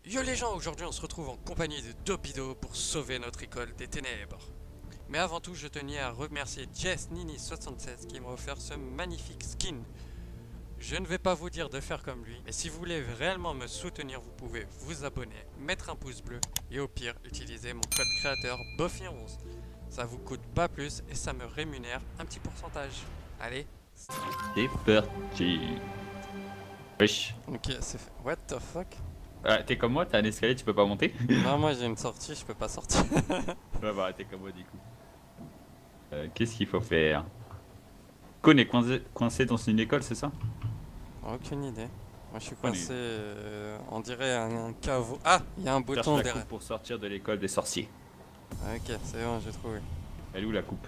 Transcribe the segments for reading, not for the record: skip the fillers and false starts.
Yo les gens, aujourd'hui on se retrouve en compagnie de Dopido pour sauver notre école des ténèbres. Mais avant tout, je tenais à remercier Jess Nini76 qui m'a offert ce magnifique skin. Je ne vais pas vous dire de faire comme lui, mais si vous voulez réellement me soutenir, vous pouvez vous abonner, mettre un pouce bleu et au pire, utiliser mon code créateur Buffy11. Ça vous coûte pas plus et ça me rémunère un petit pourcentage. Allez. C'est parti. Wesh. Ok, c'est fait. What the fuck? Ah, t'es comme moi, t'as un escalier, tu peux pas monter. Non, moi j'ai une sortie, je peux pas sortir. Ouais, bah t'es comme moi du coup. Qu'est-ce qu'il faut faire? Qu'on est coincé dans une école, c'est ça? Aucune idée. Moi je suis On est- coincé, on dirait un caveau. Ah, il y a un Cherche bouton la derrière. coupe pour sortir de l'école des sorciers. Ok, c'est bon, j'ai trouvé. Elle est où la coupe?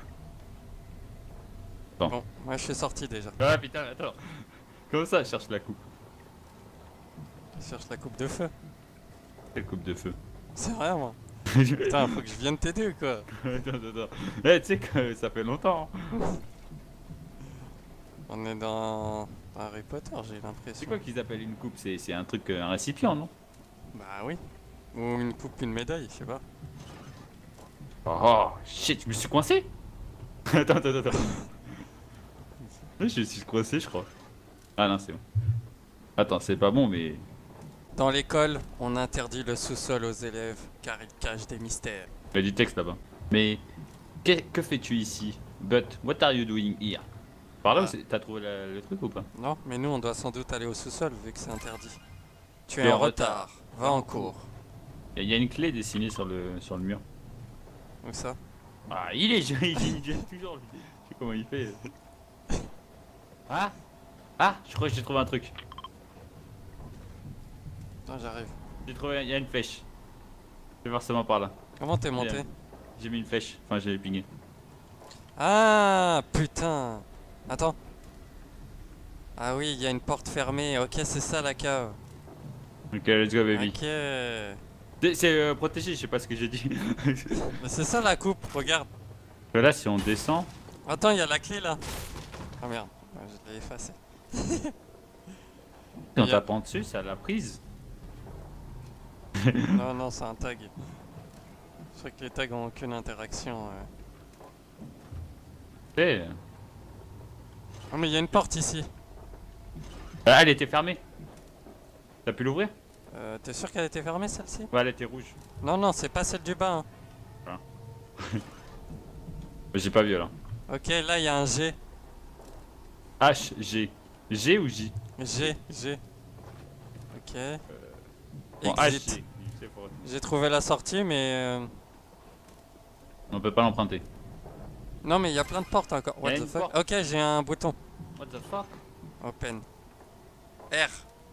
Bon, moi je suis sorti déjà. Ah putain, attends. Comment ça, cherche la coupe? Je cherche la coupe de feu. Quelle coupe de feu? C'est vrai, moi. Putain, faut que je vienne t'aider ou quoi? Attends. Eh, tu sais que ça fait longtemps. Hein. On est dans Harry Potter, j'ai C'est l'impression. quoi qu'ils appellent une coupe? C'est un truc, un récipient, non? Bah oui. Ou une coupe, une médaille, je sais pas. Oh shit, je me suis coincé. Attends. Je suis coincé, je crois. Ah non, c'est bon. Attends, c'est pas bon, mais. Dans l'école, on interdit le sous-sol aux élèves car il cache des mystères. Il y a du texte là-bas. Mais que fais-tu ici? But what are you doing here? Par là, Ah. t'as trouvé le truc ou pas? Non, mais nous on doit sans doute aller au sous-sol vu que c'est interdit. Tu Tu es es en en retard, va en cours. Il y a une clé dessinée sur le mur. Où ça? Ah, il est jeune, il gêne toujours lui. Je sais comment il fait. Ah, je crois que j'ai trouvé un truc. Attends, j'arrive. J'ai trouvé, il y a une flèche. C'est forcément par là. Comment t'es monté? Bien. J'ai mis une flèche, enfin j'ai pingé. Ah putain. Attends. Ah oui, il y a une porte fermée. Ok, c'est ça la cave. Ok, let's go baby. Ok. Mais C'est protégé, je sais pas ce que j'ai dit. c'est ça la coupe, regarde. Là, si on descend. Attends, il y a la clé là. Ah merde, je l'ai effacé. En Il y a- tapant dessus, ça l'a prise. Non, non, c'est un tag. Je crois que les tags ont aucune interaction. Eh. Oh, mais il y a une porte ici. Ah, elle était fermée. T'as pu l'ouvrir? T'es sûr qu'elle était fermée celle-ci? Ouais, elle était rouge. Non, non, c'est pas celle du bas. Hein. J'ai pas vu là. Ok, là il y a un G. H, G. G ou J? G. Ok. Bon, H, Exit. G. C'est pour- J'ai trouvé la sortie, mais. On peut pas l'emprunter. Non, mais il y a plein de portes encore. Y What a the une fuck? porte. Ok, j'ai un bouton. What the fuck? Open. R.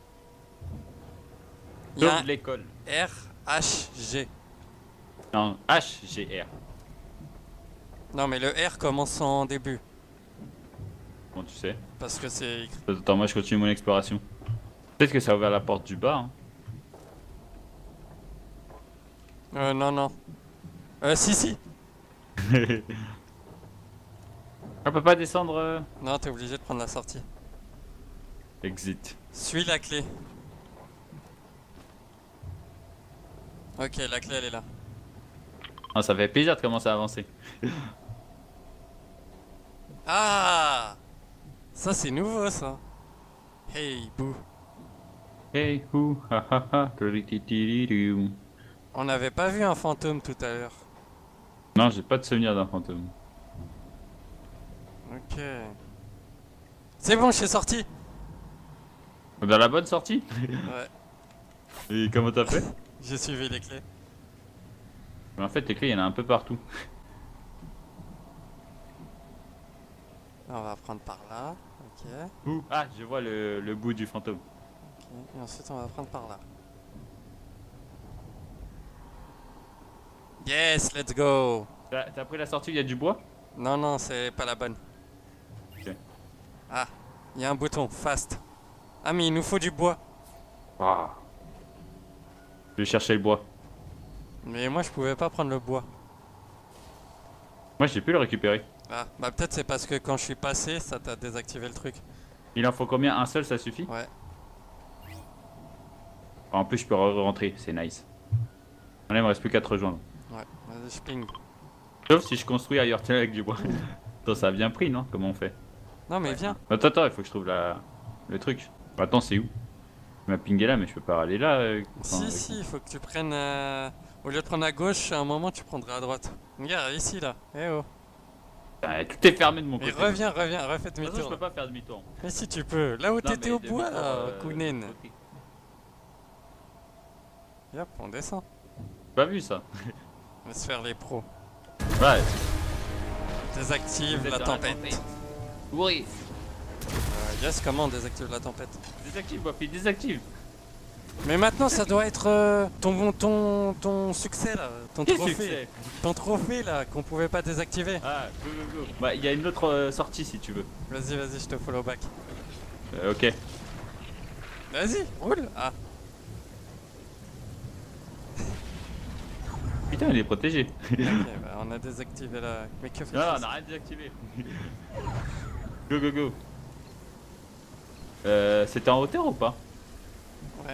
Il y a Sauve un l'école. R, H, G. Non, H, G, R. Non, mais le R commence en début. Bon, tu sais. Parce que c'est écrit. Attends, moi je continue mon exploration. Peut-être que ça a ouvert la porte du bas. Hein. Non. Si. On peut pas descendre. Non, t'es obligé de prendre la sortie. Exit. Suis la clé. Ok, la clé elle est là. Ah, ça fait plaisir de commencer à avancer. Ah! Ça c'est nouveau ça. Hey, boo. Hey, who, ha ha ha, trititiriru. On n'avait pas vu un fantôme tout à l'heure. Non, j'ai pas de souvenir d'un fantôme. Ok. C'est bon, je suis sorti. Dans la bonne sortie? Ouais, Et comment t'as fait? j'ai suivi les clés. Mais en fait, les clés, il y en a un peu partout. On va prendre par là. Ok. Où? Ah, je vois le bout du fantôme. Ok. Et ensuite on va prendre par là. Yes, let's go. T'as pris la sortie où il y a du bois? Non, c'est pas la bonne. Ok. Ah, il y a un bouton, fast. Ah, mais il nous faut du bois. Ah. Je vais chercher le bois. Mais moi je pouvais pas prendre le bois. Moi, j'ai pu le récupérer. Ah, bah peut-être c'est parce que quand je suis passé, ça t'a désactivé le truc. Il en faut combien? Un seul, ça suffit? Ouais. En plus, je peux rentrer, c'est nice. Là, il me reste plus qu'à te rejoindre. Ouais, vas-y, je ping. Sauf si je construis ailleurs, tiens, avec du bois. Attends, ça a bien pris, non? Comment on fait? Non, mais viens. Attends, il faut que je trouve le truc. Attends, c'est où? Tu m'as pingé là, mais je peux pas aller là. Si, il faut que tu prennes. Au lieu de prendre à gauche, à un moment, tu prendras à droite. Regarde, ici, là. Eh oh. Tout est fermé de mon Et côté. reviens, refais De toute façon, je demi-tour. peux pas faire demi-tour. Mais si tu peux. Là où Non, t'étais mais au bois, demi-tour, là, Kounen. ok. Hop, on descend. Pas vu ça. On va se faire les pros. Ouais. Désactive Vous êtes la dans tempête. Oui. Yes, comment on désactive la tempête? Désactive, Buffy, désactive. Mais maintenant, ça doit être ton succès, là. Ton Quel trophée. succès. Ton trophée, là, qu'on pouvait pas désactiver. Ah, go. Bah, il y a une autre sortie si tu veux. Vas-y, je te follow back. Ok. Vas-y, roule. Ah, Putain, il est protégé. ok, bah, on a désactivé la... Mais que Non, fait-il? on a rien désactivé. Go. C'était en hauteur ou pas? Ouais.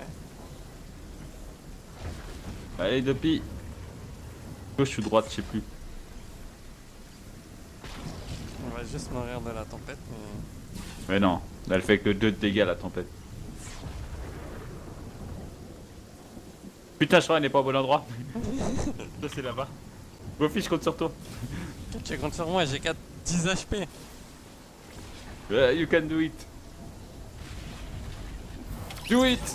Allez, Dopi. Gauche ou droite, je sais plus. On va juste mourir de la tempête, mais... Mais non, elle fait que 2 de dégâts la tempête. Putain, je crois qu'elle n'est pas au bon endroit. Ça, c'est là-bas. Buffy, je compte sur toi. Tu comptes sur moi, j'ai 10 HP. You can do it. Do it.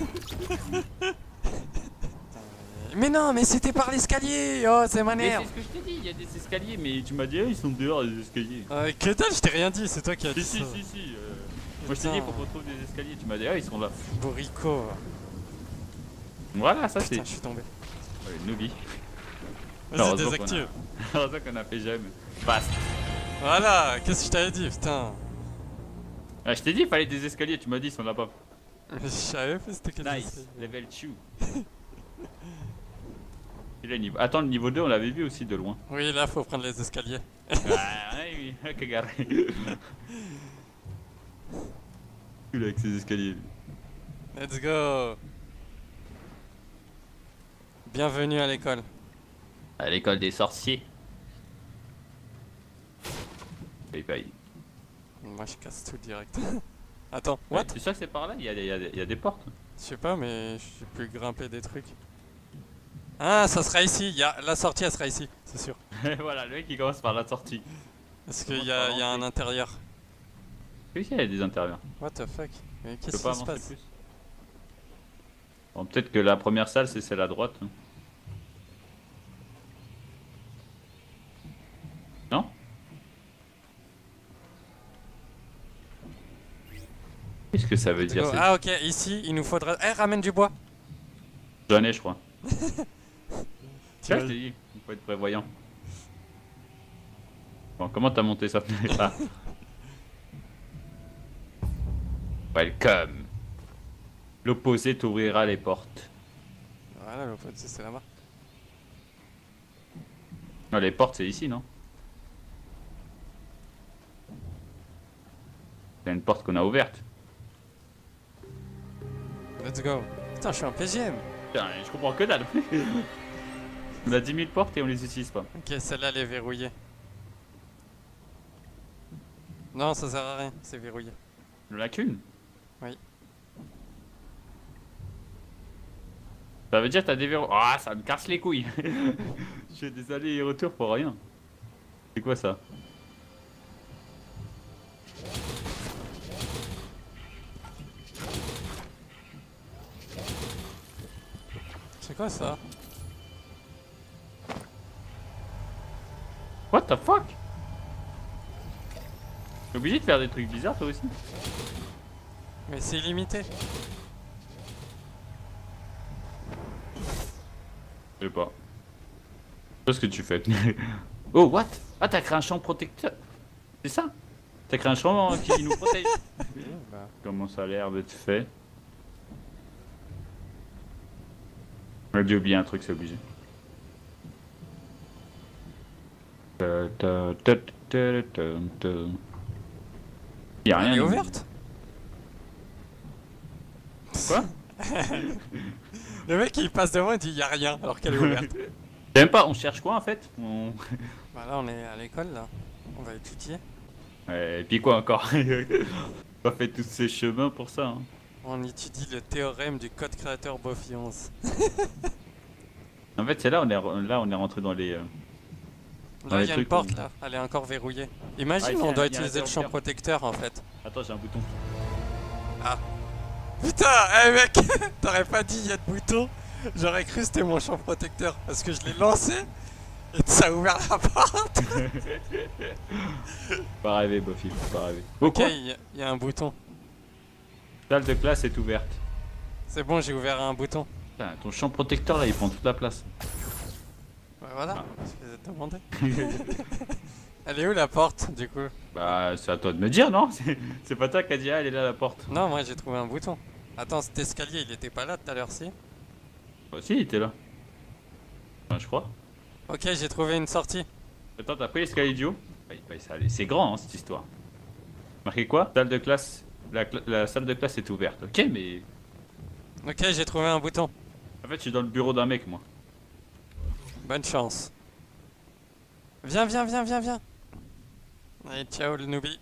Mais non, mais c'était par l'escalier. Oh, ça Mais m'énerve. c'est ce que je t'ai dit, il y a des escaliers, mais tu m'as dit, ils sont dehors les escaliers. Que dalle, je t'ai rien dit, c'est toi qui as dit Si. ça. Moi je t'ai dit, faut qu'on trouve des escaliers, tu m'as dit, ils sont là. Bourrico. Voilà, ça c'est. Putain, je suis tombé. Ouais, Noobie. Vas-y, Heureusement désactive. Heureusement qu'on a fait jamais. Passe. Voilà, qu'est-ce que je t'avais dit, putain. Ah, je t'ai dit, il fallait des escaliers, tu m'as dit, ils sont là-bas. Je savais pas c'était quel Nice, escalier. level 2. Et là, attends, le niveau 2, on l'avait vu aussi de loin. Oui, là, faut prendre les escaliers. Ah, oui, que garé. Il avec ses escaliers. Let's go. Bienvenue à l'école. À l'école des sorciers. Bye. Moi, je casse tout direct. Attends, what? Ouais, c'est sûr que c'est par là, il y a des portes. Je sais pas, mais je peux grimper des trucs. Ah, ça sera ici. La sortie, elle sera ici, c'est sûr. Voilà, le mec il commence par la sortie. Parce qu'il y a un intérieur. Oui, il y a des intérieurs. What the fuck? Mais Je qu'est-ce peux pas qui se avancer passe? plus. Bon, peut-être que la première salle c'est celle à droite. Hein. Non? Qu'est-ce que ça veut dire? Ah, ok, ici, il nous faudra. Eh, ramène du bois! J'en ai, je crois. Tu Ouais, vois- je t'ai dit, il faut être prévoyant. Bon, comment t'as monté ça? Ah. Welcome. L'opposé t'ouvrira les portes. Voilà, l'opposé, c'est là-bas. Non, les portes c'est ici, non? C'est une porte qu'on a ouverte. Let's go. Putain, je suis un PGM. Putain, je comprends que dalle. On a 10 000 portes et on les utilise pas. Ok, celle-là, elle est verrouillée. Non, ça sert à rien, c'est verrouillé. Il n'y en a qu'une? Oui. Ça veut dire que t'as des verrous. Ah, ça me casse les couilles. Je fais des allers et retours pour rien. C'est quoi ça? C'est quoi ça? What the fuck? T'es obligé de faire des trucs bizarres toi aussi? Mais c'est illimité. Je sais pas. Qu'est-ce que tu fais? Oh, what? Ah, t'as créé un champ protecteur. C'est ça? T'as créé un champ qui nous protège. Bah, Comment ça a l'air d'être fait? J'ai oublié un truc, c'est obligé. Il y a rien. elle est non. ouverte? Quoi? Le mec il passe devant et dit y'a rien alors qu'elle est ouverte. J'aime pas, on cherche quoi en fait Bah là on est à l'école là. On va étudier. Ouais, et puis quoi encore? On a fait tous ces chemins pour ça. Hein. On étudie le théorème du code créateur Buffy 11. En fait, c'est là, on est rentré dans les. Là il y a une trucs porte où- là, elle est encore verrouillée. Imagine ici, on doit il y a un utiliser le champ interrupteur. protecteur en fait. Attends, j'ai un bouton. Putain, eh mec, t'aurais pas dit il y a de boutons, j'aurais cru que c'était mon champ protecteur parce que je l'ai lancé et ça a ouvert la porte. Pas rêver, Buffy, faut pas rêver. Oh, Ok, quoi il y a un bouton. Salle de classe est ouverte. C'est bon, j'ai ouvert un bouton. Putain, ton champ protecteur là, il prend toute la place. Ouais, voilà, Ah. je vais te demander. Elle est où la porte du coup? Bah, c'est à toi de me dire, non? C'est pas toi qui a dit, ah, elle est là la porte. Non, moi j'ai trouvé un bouton. Attends, cet escalier il était pas là tout à l'heure, si? Bah, si, il était là. Enfin, je crois. Ok, j'ai trouvé une sortie. Attends, t'as pris l'escalier du haut? C'est grand, hein, cette histoire. Marqué quoi? Salle de classe. La salle de classe est ouverte. Ok, mais. Ok, j'ai trouvé un bouton. En fait, je suis dans le bureau d'un mec, moi. Bonne chance. Viens, viens, viens, viens, viens. Allez, ciao le noobie.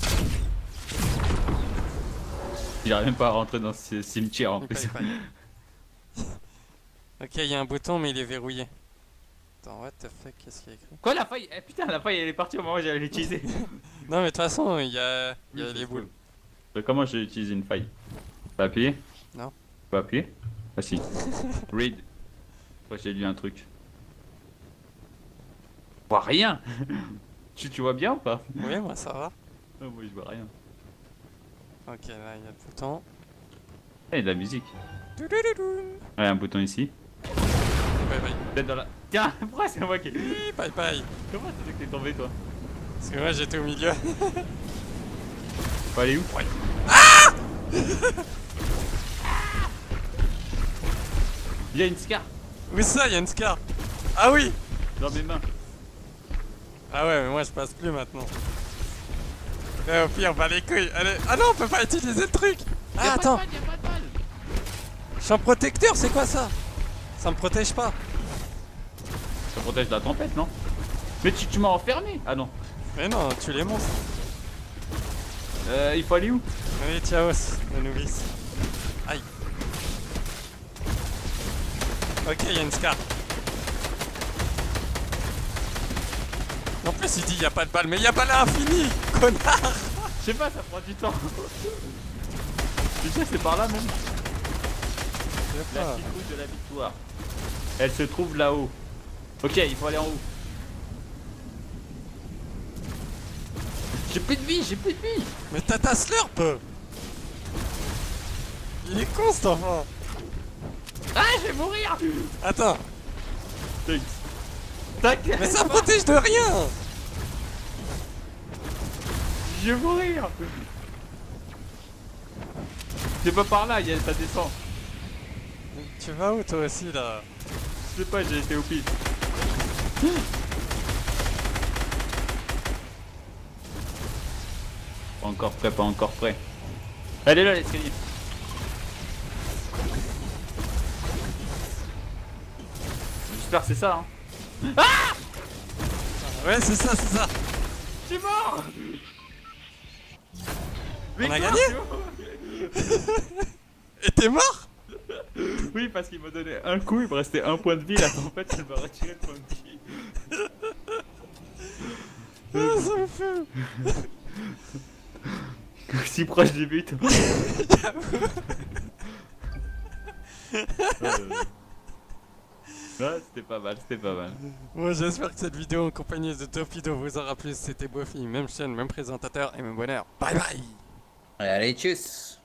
Il arrive même pas à rentrer dans ce cimetière en Il plus. paye pas. Ok, il y a un bouton, mais il est verrouillé. Attends, what the fuck, qu'est-ce qu'il y a écrit? Quoi, la faille? Eh putain, la faille elle est partie au moment où j'allais l'utiliser. Non, mais de toute façon, il y a les boules. Mais comment j'ai utilisé une faille? Pas appuyer? Non. Pas appuyer? Ah si. Read. Moi j'ai lu un truc. Je vois rien. Tu vois bien ou pas? Oui, moi ça va. Non, moi je vois rien. Ok, là, il y a le bouton. Eh, il y a de la musique. Toulouloulou. Ouais, un bouton ici. Bye bye. Peut-être dans la. Tiens, pourquoi c'est moi qui. Bye bye. Comment ça fait que t'es tombé toi? Parce que moi j'étais au milieu. Faut aller où? Il y a une scar Où ça, il y a une scar? Ah oui. dans mes mains. Ah ouais, mais moi je passe plus maintenant. Eh, au pire, bah les couilles. Allez. Ah non, on peut pas utiliser le truc. Ah attends. Y'a pas de balle. Champ protecteur, c'est quoi ça? Ça me protège pas. Ça protège de la tempête, non? Mais tu m'as enfermé. Ah non. Mais non, tu les monstres. Il faut aller où? Allez, ciao, le novice. Aïe. Ok, il y a une scar. En plus, il dit il y a pas de balle, mais il y a pas l'infini, connard. Je sais pas, ça prend du temps. Tu sais, c'est par là même. Je sais La pas. citrouille de la victoire. Elle se trouve là-haut. Ok, il faut aller en haut. J'ai plus de vie, j'ai plus de vie. Mais t'as ta slurp. Il est con cet enfant. Ah, je vais mourir. Attends, Tac. mais ça protège de rien. Je vais mourir. C'est pas par là, ça descend. Tu vas où toi aussi là? Je sais pas, j'ai été au pire. Pas encore prêt, pas encore prêt. Elle est là l'escalier. J'espère que c'est ça, hein. Ouais, c'est ça, c'est ça. Je suis mort. On a Victoire, gagné. c'est bon. Et t'es mort? Oui, parce qu'il m'a donné un coup, il me restait un point de vie, la tempête, elle m'a retiré le point de vie. Ah, ça me fait. Si proche du but. Ouais, c'était pas mal, c'était pas mal. Bon, j'espère que cette vidéo en compagnie de Topido vous aura plu. C'était Buffy, même chaîne, même présentateur et même bonheur. Bye bye. Allez, tchuss.